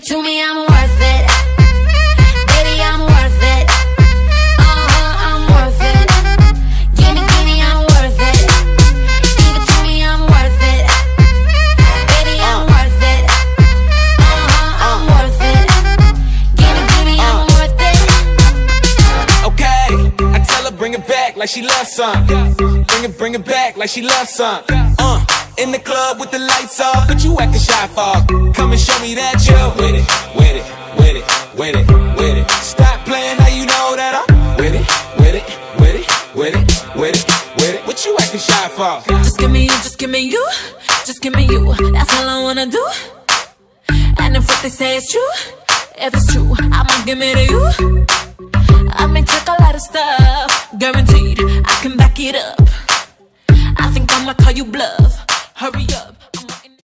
to me, I'm worth it. Baby, I'm worth it. I'm worth it. Gimme, I'm worth it. Give it to me, I'm worth it. Baby, I'm worth it. I'm worth it. Gimme, I'm worth it. Okay, I tell her bring it back like she loves some. Bring it back like she loves some. In the club with the lights off, but you acting shy for. Come and show me that you're with it, with it, with it, with it, with it. Stop playing, now you know that I'm with it, with it, with it, with it, with it, with it. What you acting shy for? Just give me you, just give me you, just give me you. That's all I wanna do. And if what they say is true, if it's true, I'ma give it to you. I may take a lot of stuff, guaranteed I can back it up. I think I'ma call you bluff. Hurry up.